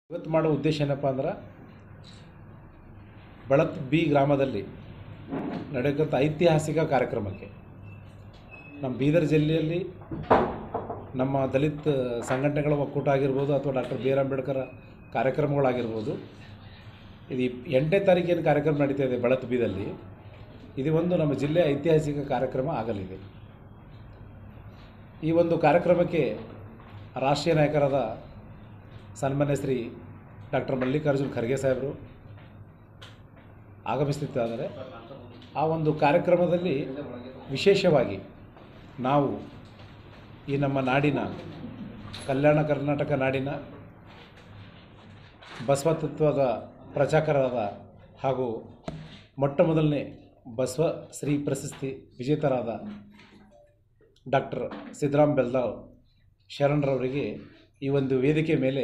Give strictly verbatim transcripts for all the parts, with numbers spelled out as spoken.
ಇವತ್ತು ಮಾಡೋ ಉದ್ದೇಶ ಏನಪ್ಪ ಅಂದ್ರೆ ಬಳತ್ ಬಿ ಗ್ರಾಮದಲ್ಲಿ ನಡೆಯಕ್ಕಂಥ ಐತಿಹಾಸಿಕ ಕಾರ್ಯಕ್ರಮಕ್ಕೆ ನಮ್ಮ ಬೀದರ್ ಜಿಲ್ಲೆಯಲ್ಲಿ ನಮ್ಮ ದಲಿತ ಸಂಘಟನೆಗಳ ಒಕ್ಕೂಟ ಆಗಿರ್ಬೋದು ಅಥವಾ ಡಾಕ್ಟರ್ ಬಿ ಆರ್ ಅಂಬೇಡ್ಕರ್ ಕಾರ್ಯಕ್ರಮಗಳಾಗಿರ್ಬೋದು. ಇದು ಎಂಟನೇ ತಾರೀಕಿನ ಕಾರ್ಯಕ್ರಮ ನಡೀತಾ ಇದೆ ಬಳತ್ ಬಿದಲ್ಲಿ. ಇದು ಒಂದು ನಮ್ಮ ಜಿಲ್ಲೆಯ ಐತಿಹಾಸಿಕ ಕಾರ್ಯಕ್ರಮ ಆಗಲಿದೆ. ಈ ಒಂದು ಕಾರ್ಯಕ್ರಮಕ್ಕೆ ರಾಷ್ಟ್ರೀಯ ನಾಯಕರಾದ ಸನ್ಮಾನ್ಯ ಶ್ರೀ ಡಾಕ್ಟರ್ ಮಲ್ಲಿಕಾರ್ಜುನ್ ಖರ್ಗೆ ಸಾಹೇಬರು ಆಗಮಿಸುತ್ತಿದ್ದಾರೆ. ಆ ಒಂದು ಕಾರ್ಯಕ್ರಮದಲ್ಲಿ ವಿಶೇಷವಾಗಿ ನಾವು ಈ ನಮ್ಮ ನಾಡಿನ ಕಲ್ಯಾಣ ಕರ್ನಾಟಕ ನಾಡಿನ ಬಸವ ತತ್ವದ ಪ್ರಚಾರಕರಾದ ಹಾಗೂ ಮೊಟ್ಟ ಮೊದಲನೇ ಬಸವ ಶ್ರೀ ಪ್ರಶಸ್ತಿ ವಿಜೇತರಾದ ಡಾಕ್ಟರ್ ಸಿದ್ದರಾಮ್ ಬೆಲ್ದಾಳ್ ಶರಣರವರಿಗೆ ಈ ಒಂದು ವೇದಿಕೆ ಮೇಲೆ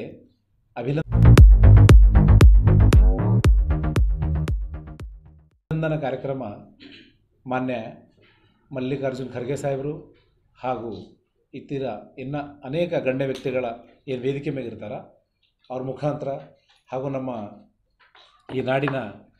ಅಭಿನಂದನಾ ಕಾರ್ಯಕ್ರಮ ಮಾನ್ಯ ಮಲ್ಲಿಕಾರ್ಜುನ್ ಖರ್ಗೆ ಸಾಹೇಬರು ಹಾಗೂ ಇತರ ಇನ್ನು ಅನೇಕ ಗಣ್ಯ ವ್ಯಕ್ತಿಗಳ ಏನು ವೇದಿಕೆ ಮೇಲೆ ಇರ್ತಾರೆ ಅವ್ರ ಮುಖಾಂತರ ಹಾಗೂ ನಮ್ಮ ಈ ನಾಡಿನ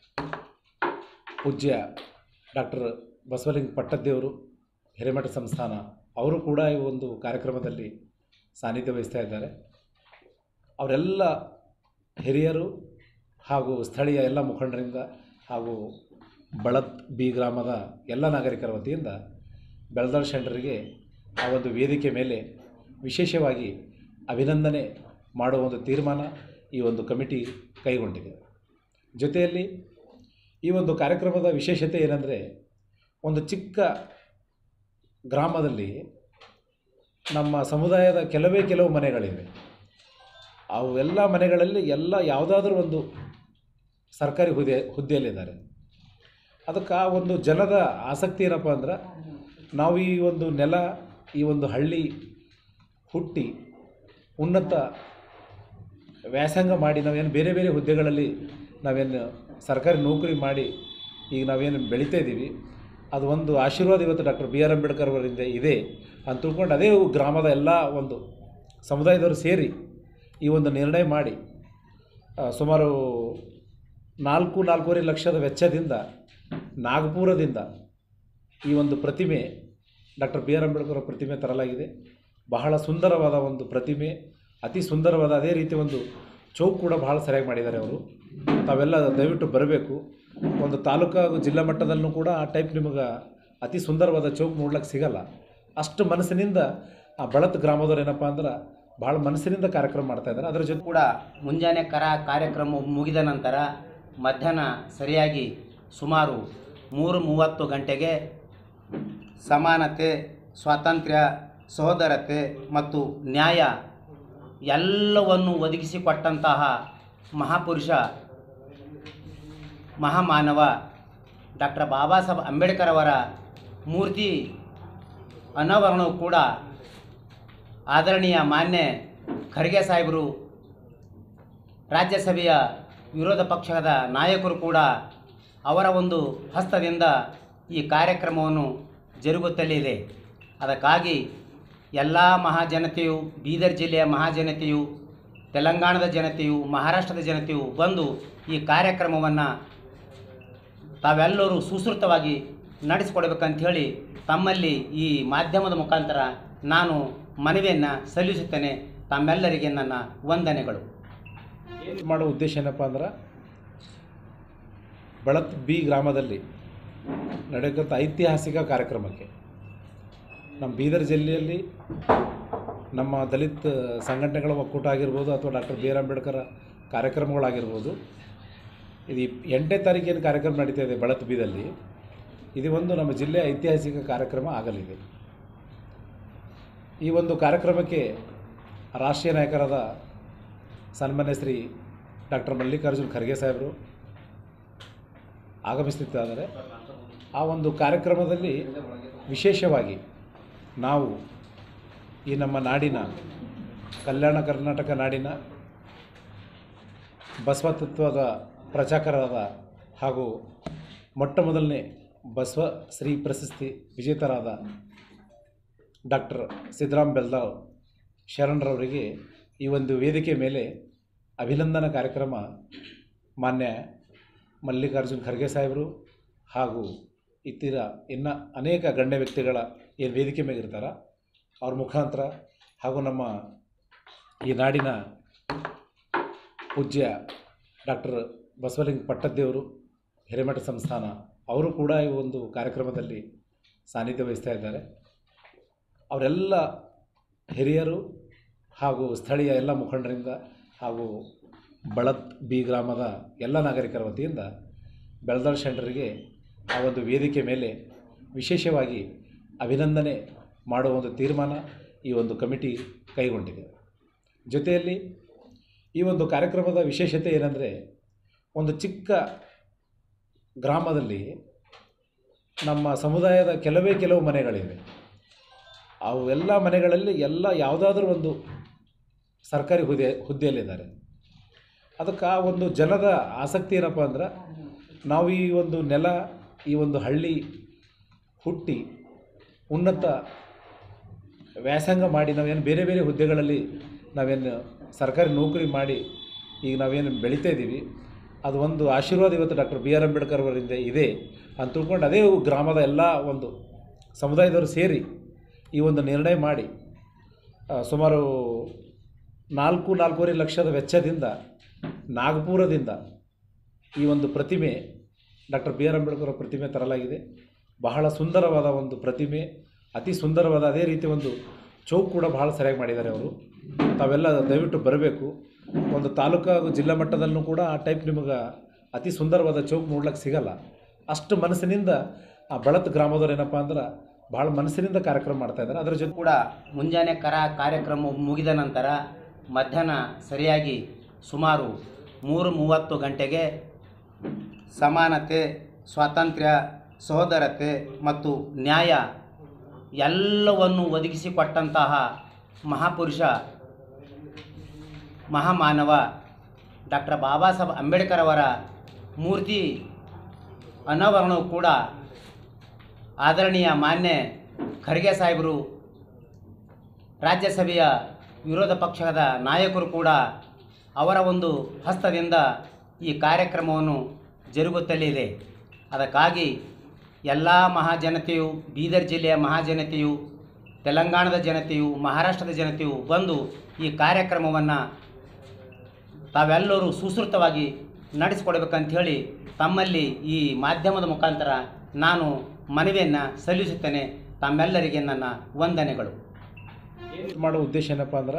ಪೂಜ್ಯ ಡಾಕ್ಟರ್ ಬಸವಲಿಂಗ ಪಟ್ಟದ್ದೇವರು ಹಿರೇಮಠ ಸಂಸ್ಥಾನ ಅವರು ಕೂಡ ಈ ಒಂದು ಕಾರ್ಯಕ್ರಮದಲ್ಲಿ ಸಾನ್ನಿಧ್ಯ ವಹಿಸ್ತಾ ಇದ್ದಾರೆ. ಅವರೆಲ್ಲ ಹಿರಿಯರು ಹಾಗೂ ಸ್ಥಳೀಯ ಎಲ್ಲ ಮುಖಂಡರಿಂದ ಹಾಗೂ ಬಳತ್ ಬಿ ಗ್ರಾಮದ ಎಲ್ಲ ನಾಗರಿಕರ ವತಿಯಿಂದ ಬೆಲ್ದಾಳ್ ಶರಣರಿಗೆ ಆ ಒಂದು ವೇದಿಕೆ ಮೇಲೆ ವಿಶೇಷವಾಗಿ ಅಭಿನಂದನೆ ಮಾಡುವ ಒಂದು ತೀರ್ಮಾನ ಈ ಒಂದು ಕಮಿಟಿ ಕೈಗೊಂಡಿದೆ. ಜೊತೆಯಲ್ಲಿ ಈ ಒಂದು ಕಾರ್ಯಕ್ರಮದ ವಿಶೇಷತೆ ಏನಂದರೆ, ಒಂದು ಚಿಕ್ಕ ಗ್ರಾಮದಲ್ಲಿ ನಮ್ಮ ಸಮುದಾಯದ ಕೆಲವೇ ಕೆಲವು ಮನೆಗಳಿವೆ. ಅವು ಎಲ್ಲ ಮನೆಗಳಲ್ಲಿ ಎಲ್ಲ ಯಾವುದಾದ್ರೂ ಒಂದು ಸರ್ಕಾರಿ ಹುದ್ದೆ ಹುದ್ದೆಯಲ್ಲಿದ್ದಾರೆ. ಅದಕ್ಕೆ ಆ ಒಂದು ಜನದ ಆಸಕ್ತಿ ಏನಪ್ಪ ಅಂದ್ರೆ, ನಾವು ಈ ಒಂದು ನೆಲ ಈ ಒಂದು ಹಳ್ಳಿ ಹುಟ್ಟಿ ಉನ್ನತ ವ್ಯಾಸಂಗ ಮಾಡಿ ನಾವೇನು ಬೇರೆ ಬೇರೆ ಹುದ್ದೆಗಳಲ್ಲಿ ನಾವೇನು ಸರ್ಕಾರಿ ನೌಕರಿ ಮಾಡಿ ಈಗ ನಾವೇನು ಬೆಳೀತಾ ಇದ್ದೀವಿ, ಅದು ಒಂದು ಆಶೀರ್ವಾದ ಇವತ್ತು ಡಾಕ್ಟರ್ ಬಿ ಆರ್ ಅಂಬೇಡ್ಕರ್ ಅವರಿಂದ ಇದೆ ಅಂತ ತಿಳ್ಕೊಂಡು ಅದೇ ಗ್ರಾಮದ ಎಲ್ಲ ಒಂದು ಸಮುದಾಯದವರು ಸೇರಿ ಈ ಒಂದು ನಿರ್ಣಯ ಮಾಡಿ ಸುಮಾರು ನಾಲ್ಕು ನಾಲ್ಕೂವರೆ ಲಕ್ಷದ ವೆಚ್ಚದಿಂದ ನಾಗಪುರದಿಂದ ಈ ಒಂದು ಪ್ರತಿಮೆ ಡಾಕ್ಟರ್ ಬಿ ಆರ್ ಅಂಬೇಡ್ಕರ್ ಪ್ರತಿಮೆ ತರಲಾಗಿದೆ. ಬಹಳ ಸುಂದರವಾದ ಒಂದು ಪ್ರತಿಮೆ, ಅತಿ ಸುಂದರವಾದ, ಅದೇ ರೀತಿ ಒಂದು ಚೌಕ್ ಕೂಡ ಬಹಳ ಸರಿಯಾಗಿ ಮಾಡಿದ್ದಾರೆ ಅವರು. ತಾವೆಲ್ಲ ದಯವಿಟ್ಟು ಬರಬೇಕು. ಒಂದು ತಾಲೂಕು ಹಾಗೂ ಜಿಲ್ಲಾ ಮಟ್ಟದಲ್ಲೂ ಕೂಡ ಆ ಟೈಪ್ ನಿಮಗೆ ಅತಿ ಸುಂದರವಾದ ಚೌಕ್ ನೋಡ್ಲಿಕ್ಕೆ ಸಿಗಲ್ಲ. ಅಷ್ಟು ಮನಸ್ಸಿನಿಂದ ಆ ಬಳತ್ ಗ್ರಾಮದವ್ರು ಏನಪ್ಪ ಅಂದ್ರೆ ಭಾಳ ಮನಸ್ಸಿನಿಂದ ಕಾರ್ಯಕ್ರಮ ಮಾಡ್ತಾಯಿದ್ದಾರೆ. ಅದರ ಜೊತೆ ಕೂಡ ಮುಂಜಾನೆ ಕರ ಕಾರ್ಯಕ್ರಮ ಮುಗಿದ ನಂತರ ಮಧ್ಯಾಹ್ನ ಸರಿಯಾಗಿ ಸುಮಾರು ಮೂರು ಮೂವತ್ತು ಗಂಟೆಗೆ ಸಮಾನತೆ, ಸ್ವಾತಂತ್ರ್ಯ, ಸಹೋದರತೆ ಮತ್ತು ನ್ಯಾಯ ಎಲ್ಲವನ್ನು ಒದಗಿಸಿಕೊಟ್ಟಂತಹ ಮಹಾಪುರುಷ, ಮಹಾಮಾನವ ಡಾಕ್ಟರ್ ಬಾಬಾ ಸಾಹೇಬ್ ಅಂಬೇಡ್ಕರ್ ಅವರ ಮೂರ್ತಿ ಅನಾವರಣವು ಕೂಡ ಆದರಣೀಯ ಮಾನ್ಯ ಖರ್ಗೆ ಸಾಹೇಬರು, ರಾಜ್ಯಸಭೆಯ ವಿರೋಧ ಪಕ್ಷದ ನಾಯಕರು ಕೂಡ ಅವರ ಒಂದು ಹಸ್ತದಿಂದ ಈ ಕಾರ್ಯಕ್ರಮವನ್ನು ಜರುಗುತ್ತಲಿದೆ. ಅದಕ್ಕಾಗಿ ಎಲ್ಲ ಮಹಾಜನತೆಯು, ಬೀದರ್ ಜಿಲ್ಲೆಯ ಮಹಾಜನತೆಯು, ತೆಲಂಗಾಣದ ಜನತೆಯು, ಮಹಾರಾಷ್ಟ್ರದ ಜನತೆಯು ಬಂದು ಈ ಕಾರ್ಯಕ್ರಮವನ್ನು ತಾವೆಲ್ಲರೂ ಸುಸೂತ್ರವಾಗಿ ನಡೆಸಿಕೊಡ್ಬೇಕಂಥೇಳಿ ತಮ್ಮಲ್ಲಿ ಈ ಮಾಧ್ಯಮದ ಮುಖಾಂತರ ನಾನು ಮನವಿಯನ್ನು ಸಲ್ಲಿಸುತ್ತೇನೆ. ತಮ್ಮೆಲ್ಲರಿಗೆ ನನ್ನ ವಂದನೆಗಳು. ಏನು ಮಾಡೋ ಉದ್ದೇಶ ಏನಪ್ಪ ಅಂದ್ರೆ, ಬಳತ್ ಬಿ ಗ್ರಾಮದಲ್ಲಿ ನಡೆಯಕ್ಕಂಥ ಐತಿಹಾಸಿಕ ಕಾರ್ಯಕ್ರಮಕ್ಕೆ ನಮ್ಮ ಬೀದರ್ ಜಿಲ್ಲೆಯಲ್ಲಿ ನಮ್ಮ ದಲಿತ ಸಂಘಟನೆಗಳ ಒಕ್ಕೂಟ ಆಗಿರ್ಬೋದು ಅಥವಾ ಡಾಕ್ಟರ್ ಬಿ ಆರ್ ಅಂಬೇಡ್ಕರ್ ಕಾರ್ಯಕ್ರಮಗಳಾಗಿರ್ಬೋದು. ಇದು ಎಂಟನೇ ತಾರೀಕಿನ ಕಾರ್ಯಕ್ರಮ ನಡೀತಾ ಇದೆ ಬಳತ್ ಬಿದಲ್ಲಿ. ಇದು ಒಂದು ನಮ್ಮ ಜಿಲ್ಲೆಯ ಐತಿಹಾಸಿಕ ಕಾರ್ಯಕ್ರಮ ಆಗಲಿದೆ. ಈ ಒಂದು ಕಾರ್ಯಕ್ರಮಕ್ಕೆ ರಾಷ್ಟ್ರೀಯ ನಾಯಕರಾದ ಸನ್ಮಾನ್ಯ ಶ್ರೀ ಡಾಕ್ಟರ್ ಮಲ್ಲಿಕಾರ್ಜುನ್ ಖರ್ಗೆ ಸಾಹೇಬರು ಆಗಮಿಸುತ್ತಿದ್ದಾರೆ. ಆ ಒಂದು ಕಾರ್ಯಕ್ರಮದಲ್ಲಿ ವಿಶೇಷವಾಗಿ ನಾವು ಈ ನಮ್ಮ ನಾಡಿನ ಕಲ್ಯಾಣ ಕರ್ನಾಟಕ ನಾಡಿನ ಬಸವ ತತ್ವದ ಪ್ರಚಾರಕರಾದ ಹಾಗೂ ಮೊಟ್ಟ ಮೊದಲನೇ ಬಸವ ಶ್ರೀ ಪ್ರಶಸ್ತಿ ವಿಜೇತರಾದ ಡಾಕ್ಟರ್ ಸಿದ್ದರಾಮ್ ಬೆಲ್ದಾಳ್ ಶರಣರವರಿಗೆ ಈ ಒಂದು ವೇದಿಕೆ ಮೇಲೆ ಅಭಿನಂದನಾ ಕಾರ್ಯಕ್ರಮ ಮಾನ್ಯ ಮಲ್ಲಿಕಾರ್ಜುನ್ ಖರ್ಗೆ ಸಾಹೇಬರು ಹಾಗೂ ಇತರ ಇನ್ನು ಅನೇಕ ಗಣ್ಯ ವ್ಯಕ್ತಿಗಳ ಏನು ವೇದಿಕೆ ಮೇಲಿರ್ತಾರೆ ಅವ್ರ ಮುಖಾಂತರ ಹಾಗೂ ನಮ್ಮ ಈ ನಾಡಿನ ಪೂಜ್ಯ ಡಾಕ್ಟರ್ ಬಸವಲಿಂಗ ಪಟ್ಟದ್ದೇವರು ಹಿರೇಮಠ ಸಂಸ್ಥಾನ ಅವರು ಕೂಡ ಈ ಒಂದು ಕಾರ್ಯಕ್ರಮದಲ್ಲಿ ಸಾನ್ನಿಧ್ಯ ವಹಿಸ್ತಾ ಇದ್ದಾರೆ. ಅವರೆಲ್ಲ ಹಿರಿಯರು ಹಾಗೂ ಸ್ಥಳೀಯ ಎಲ್ಲ ಮುಖಂಡರಿಂದ ಹಾಗೂ ಬಳತ್ ಬಿ ಗ್ರಾಮದ ಎಲ್ಲ ನಾಗರಿಕರ ವತಿಯಿಂದ ಬೆಳದಾಳ್ ಶೆಂಟರಿಗೆ ಆ ಒಂದು ವೇದಿಕೆ ಮೇಲೆ ವಿಶೇಷವಾಗಿ ಅಭಿನಂದನೆ ಮಾಡುವ ಒಂದು ತೀರ್ಮಾನ ಈ ಒಂದು ಕಮಿಟಿ ಕೈಗೊಂಡಿದೆ. ಜೊತೆಯಲ್ಲಿ ಈ ಒಂದು ಕಾರ್ಯಕ್ರಮದ ವಿಶೇಷತೆ ಏನಂದರೆ, ಒಂದು ಚಿಕ್ಕ ಗ್ರಾಮದಲ್ಲಿ ನಮ್ಮ ಸಮುದಾಯದ ಕೆಲವೇ ಕೆಲವು ಮನೆಗಳಿವೆ. ಅವು ಎಲ್ಲ ಮನೆಗಳಲ್ಲಿ ಎಲ್ಲ ಯಾವುದಾದ್ರೂ ಒಂದು ಸರ್ಕಾರಿ ಹುದ್ದೆ ಹುದ್ದೆಯಲ್ಲಿದ್ದಾರೆ. ಅದಕ್ಕೆ ಆ ಒಂದು ಜನದ ಆಸಕ್ತಿ ಏನಪ್ಪ ಅಂದ್ರೆ, ನಾವು ಈ ಒಂದು ನೆಲ ಈ ಒಂದು ಹಳ್ಳಿ ಹುಟ್ಟಿ ಉನ್ನತ ವ್ಯಾಸಂಗ ಮಾಡಿ ನಾವೇನು ಬೇರೆ ಬೇರೆ ಹುದ್ದೆಗಳಲ್ಲಿ ನಾವೇನು ಸರ್ಕಾರಿ ನೌಕರಿ ಮಾಡಿ ಈಗ ನಾವೇನು ಬೆಳೀತಾ ಇದ್ದೀವಿ, ಅದು ಒಂದು ಆಶೀರ್ವಾದ ಇವತ್ತು ಡಾಕ್ಟರ್ ಬಿ ಆರ್ ಅಂಬೇಡ್ಕರ್ ಅವರಿಂದ ಇದೆ ಅಂತ ತಿಳ್ಕೊಂಡು ಅದೇ ಗ್ರಾಮದ ಎಲ್ಲ ಒಂದು ಸಮುದಾಯದವರು ಸೇರಿ ಈ ಒಂದು ನಿರ್ಣಯ ಮಾಡಿ ಸುಮಾರು ನಾಲ್ಕು ನಾಲ್ಕೂವರೆ ಲಕ್ಷದ ವೆಚ್ಚದಿಂದ ನಾಗಪುರದಿಂದ ಈ ಒಂದು ಪ್ರತಿಮೆ ಡಾಕ್ಟರ್ ಬಿ ಆರ್ ಅಂಬೇಡ್ಕರ್ ಪ್ರತಿಮೆ ತರಲಾಗಿದೆ. ಬಹಳ ಸುಂದರವಾದ ಒಂದು ಪ್ರತಿಮೆ, ಅತಿ ಸುಂದರವಾದ, ಅದೇ ರೀತಿ ಒಂದು ಚೌಕ್ ಕೂಡ ಬಹಳ ಸರಿಯಾಗಿ ಮಾಡಿದ್ದಾರೆ ಅವರು. ತಾವೆಲ್ಲ ದಯವಿಟ್ಟು ಬರಬೇಕು. ಒಂದು ತಾಲೂಕು ಹಾಗೂ ಜಿಲ್ಲಾ ಮಟ್ಟದಲ್ಲೂ ಕೂಡ ಆ ಟೈಪ್ ನಿಮಗೆ ಅತಿ ಸುಂದರವಾದ ಚೌಕ್ ನೋಡ್ಲಿಕ್ಕೆ ಸಿಗಲ್ಲ. ಅಷ್ಟು ಮನಸ್ಸಿನಿಂದ ಆ ಬಳತ್ ಗ್ರಾಮದವ್ರು ಏನಪ್ಪ ಅಂದ್ರೆ ಭಾಳ ಮನಸ್ಸಿನಿಂದ ಕಾರ್ಯಕ್ರಮ ಮಾಡ್ತಾಯಿದ್ದಾರೆ. ಅದರ ಜೊತೆ ಕೂಡ ಮುಂಜಾನೆ ಕರ ಕಾರ್ಯಕ್ರಮ ಮುಗಿದ ನಂತರ ಮಧ್ಯಾಹ್ನ ಸರಿಯಾಗಿ ಸುಮಾರು ಮೂರು ಮೂವತ್ತು ಗಂಟೆಗೆ ಸಮಾನತೆ, ಸ್ವಾತಂತ್ರ್ಯ, ಸಹೋದರತೆ ಮತ್ತು ನ್ಯಾಯ ಎಲ್ಲವನ್ನು ಒದಗಿಸಿಕೊಟ್ಟಂತಹ ಮಹಾಪುರುಷ, ಮಹಾಮಾನವ ಡಾಕ್ಟರ್ ಬಾಬಾ ಸಾಹೇಬ್ ಅಂಬೇಡ್ಕರ್ ಅವರ ಮೂರ್ತಿ ಅನಾವರಣವು ಕೂಡ ಆದರಣೀಯ ಮಾನ್ಯ ಖರ್ಗೆ ಸಾಹೇಬರು, ರಾಜ್ಯಸಭೆಯ ವಿರೋಧ ಪಕ್ಷದ ನಾಯಕರು ಕೂಡ ಅವರ ಒಂದು ಹಸ್ತದಿಂದ ಈ ಕಾರ್ಯಕ್ರಮವನ್ನು ಜರುಗುತ್ತಲೇ ಇದೆ. ಅದಕ್ಕಾಗಿ ಎಲ್ಲ ಮಹಾಜನತೆಯು, ಬೀದರ್ ಜಿಲ್ಲೆಯ ಮಹಾಜನತೆಯು, ತೆಲಂಗಾಣದ ಜನತೆಯು, ಮಹಾರಾಷ್ಟ್ರದ ಜನತೆಯು ಬಂದು ಈ ಕಾರ್ಯಕ್ರಮವನ್ನು ತಾವೆಲ್ಲರೂ ಸುಸೂತ್ರವಾಗಿ ನಡೆಸಿಕೊಡ್ಬೇಕಂತ ಹೇಳಿ ತಮ್ಮಲ್ಲಿ ಈ ಮಾಧ್ಯಮದ ಮುಖಾಂತರ ನಾನು ಮನವಿಯನ್ನು ಸಲ್ಲಿಸುತ್ತೇನೆ. ತಮ್ಮೆಲ್ಲರಿಗೆ ನನ್ನ ವಂದನೆಗಳು. ಮಾಡೋ ಉದ್ದೇಶ ಏನಪ್ಪ ಅಂದ್ರೆ,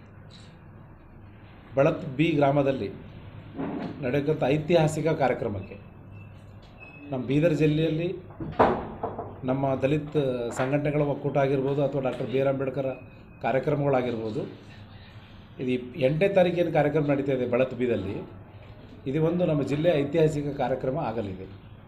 ಬಳತ್ ಬಿ ಗ್ರಾಮದಲ್ಲಿ ನಡೆಯಕ್ಕಂಥ ಐತಿಹಾಸಿಕ ಕಾರ್ಯಕ್ರಮಕ್ಕೆ ನಮ್ಮ ಬೀದರ್ ಜಿಲ್ಲೆಯಲ್ಲಿ ನಮ್ಮ ದಲಿತ ಸಂಘಟನೆಗಳ ಒಕ್ಕೂಟ ಆಗಿರ್ಬೋದು ಅಥವಾ ಡಾಕ್ಟರ್ ಬಿ ಆರ್ ಅಂಬೇಡ್ಕರ್ ಕಾರ್ಯಕ್ರಮಗಳಾಗಿರ್ಬೋದು, ಇದು ಎಂಟನೇ ತಾರೀಕಿನ ಕಾರ್ಯಕ್ರಮ ನಡೀತಾ ಇದೆ ಬಳತ್ ಬಿದಲ್ಲಿ. ಇದು ಒಂದು ನಮ್ಮ ಜಿಲ್ಲೆಯ ಐತಿಹಾಸಿಕ ಕಾರ್ಯಕ್ರಮ ಆಗಲಿದೆ.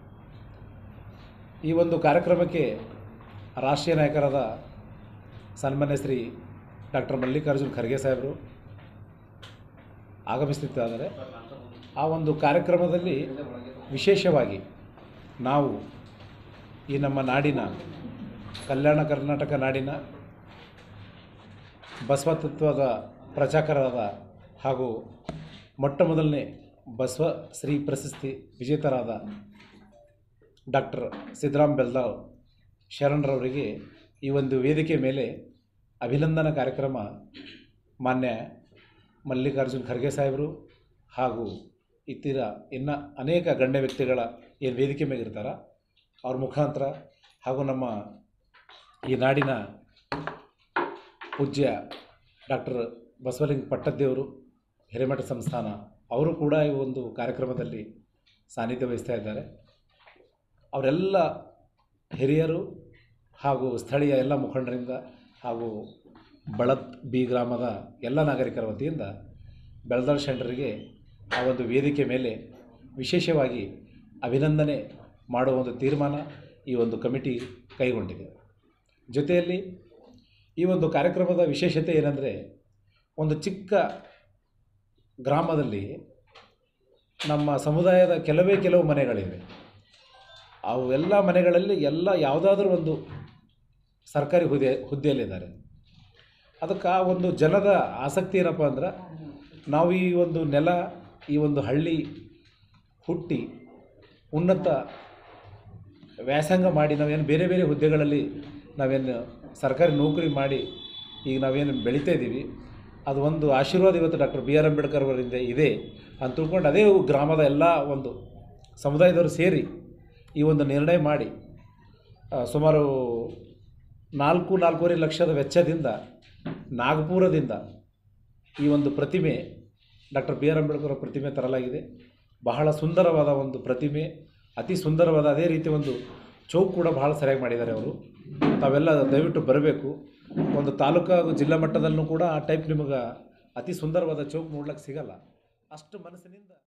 ಈ ಒಂದು ಕಾರ್ಯಕ್ರಮಕ್ಕೆ ರಾಷ್ಟ್ರೀಯ ನಾಯಕರಾದ ಸನ್ಮಾನ್ಯ ಶ್ರೀ ಡಾಕ್ಟರ್ ಮಲ್ಲಿಕಾರ್ಜುನ್ ಖರ್ಗೆ ಸಾಹೇಬರು ಆಗಮಿಸುತ್ತಿದ್ದಾರೆ. ಆ ಒಂದು ಕಾರ್ಯಕ್ರಮದಲ್ಲಿ ವಿಶೇಷವಾಗಿ ನಾವು ಈ ನಮ್ಮ ನಾಡಿನ, ಕಲ್ಯಾಣ ಕರ್ನಾಟಕ ನಾಡಿನ ಬಸವ ತತ್ವದ ಪ್ರಚಾರಕರಾದ ಹಾಗೂ ಮೊಟ್ಟ ಮೊದಲನೇ ಬಸವ ಶ್ರೀ ಪ್ರಶಸ್ತಿ ವಿಜೇತರಾದ ಡಾಕ್ಟರ್ ಸಿದ್ದರಾಮ್ ಬೆಲ್ದಾಳ್ ಶರಣರವರಿಗೆ ಈ ಒಂದು ವೇದಿಕೆ ಮೇಲೆ ಅಭಿನಂದನಾ ಕಾರ್ಯಕ್ರಮ ಮಾನ್ಯ ಮಲ್ಲಿಕಾರ್ಜುನ್ ಖರ್ಗೆ ಸಾಹೇಬರು ಹಾಗೂ ಇತರ ಇನ್ನು ಅನೇಕ ಗಣ್ಯ ವ್ಯಕ್ತಿಗಳ ಏನು ವೇದಿಕೆ ಮೇಲಿರ್ತಾರೆ ಅವ್ರ ಮುಖಾಂತರ ಹಾಗೂ ನಮ್ಮ ಈ ನಾಡಿನ ಪೂಜ್ಯ ಡಾಕ್ಟರ್ ಬಸವಲಿಂಗ ಪಟ್ಟದ್ದೇವರು ಹಿರೇಮಠ ಸಂಸ್ಥಾನ ಅವರು ಕೂಡ ಈ ಒಂದು ಕಾರ್ಯಕ್ರಮದಲ್ಲಿ ಸಾನ್ನಿಧ್ಯ ವಹಿಸ್ತಾ ಇದ್ದಾರೆ. ಅವರೆಲ್ಲ ಹಿರಿಯರು ಹಾಗೂ ಸ್ಥಳೀಯ ಎಲ್ಲ ಮುಖಂಡರಿಂದ ಹಾಗೂ ಬಳತ್ ಬಿ ಗ್ರಾಮದ ಎಲ್ಲ ನಾಗರಿಕರ ವತಿಯಿಂದ ಬೆಳದಾಳ್ ಶೆಂಟರಿಗೆ ಆ ಒಂದು ವೇದಿಕೆ ಮೇಲೆ ವಿಶೇಷವಾಗಿ ಅಭಿನಂದನೆ ಮಾಡುವ ಒಂದು ತೀರ್ಮಾನ ಈ ಒಂದು ಕಮಿಟಿ ಕೈಗೊಂಡಿದೆ. ಜೊತೆಯಲ್ಲಿ ಈ ಒಂದು ಕಾರ್ಯಕ್ರಮದ ವಿಶೇಷತೆ ಏನಂದರೆ, ಒಂದು ಚಿಕ್ಕ ಗ್ರಾಮದಲ್ಲಿ ನಮ್ಮ ಸಮುದಾಯದ ಕೆಲವೇ ಕೆಲವು ಮನೆಗಳಿವೆ. ಅವು ಎಲ್ಲ ಮನೆಗಳಲ್ಲಿ ಎಲ್ಲ ಯಾವುದಾದ್ರೂ ಒಂದು ಸರ್ಕಾರಿ ಹುದ್ದೆ ಹುದ್ದೆಯಲ್ಲಿದ್ದಾರೆ. ಅದಕ್ಕೆ ಆ ಒಂದು ಜನದ ಆಸಕ್ತಿ ಏನಪ್ಪ ಅಂದ್ರೆ, ನಾವು ಈ ಒಂದು ನೆಲ, ಈ ಒಂದು ಹಳ್ಳಿ ಹುಟ್ಟಿ ಉನ್ನತ ವ್ಯಾಸಂಗ ಮಾಡಿ ನಾವೇನು ಬೇರೆ ಬೇರೆ ಹುದ್ದೆಗಳಲ್ಲಿ ನಾವೇನು ಸರ್ಕಾರಿ ನೌಕರಿ ಮಾಡಿ ಈಗ ನಾವೇನು ಬೆಳೀತಾ ಇದ್ದೀವಿ, ಅದು ಒಂದು ಆಶೀರ್ವಾದ ಇವತ್ತು ಡಾಕ್ಟರ್ ಬಿ ಆರ್ ಅಂಬೇಡ್ಕರ್ ಅವರಿಂದ ಇದೆ ಅಂತ ತಿಳ್ಕೊಂಡು ಅದೇ ಗ್ರಾಮದ ಎಲ್ಲ ಒಂದು ಸಮುದಾಯದವರು ಸೇರಿ ಈ ಒಂದು ನಿರ್ಣಯ ಮಾಡಿ ಸುಮಾರು ನಾಲ್ಕು ನಾಲ್ಕೂವರೆ ಲಕ್ಷದ ವೆಚ್ಚದಿಂದ ನಾಗಪುರದಿಂದ ಈ ಒಂದು ಪ್ರತಿಮೆ ಡಾಕ್ಟರ್ ಬಿ ಆರ್ ಅಂಬೇಡ್ಕರ್ ಪ್ರತಿಮೆ ತರಲಾಗಿದೆ. ಬಹಳ ಸುಂದರವಾದ ಒಂದು ಪ್ರತಿಮೆ, ಅತಿ ಸುಂದರವಾದ, ಅದೇ ರೀತಿ ಒಂದು ಚೌಕ್ ಕೂಡ ಬಹಳ ಸರಿಯಾಗಿ ಮಾಡಿದ್ದಾರೆ ಅವರು. ತಾವೆಲ್ಲ ದಯವಿಟ್ಟು ಬರಬೇಕು. ಒಂದು ತಾಲೂಕು ಹಾಗೂ ಜಿಲ್ಲಾ ಮಟ್ಟದಲ್ಲೂ ಕೂಡ ಆ ಟೈಪ್ ನಿಮಗೆ ಅತಿ ಸುಂದರವಾದ ಚೌಕ್ ನೋಡ್ಲಿಕ್ಕೆ ಸಿಗಲ್ಲ. ಅಷ್ಟು ಮನಸ್ಸಿನಿಂದ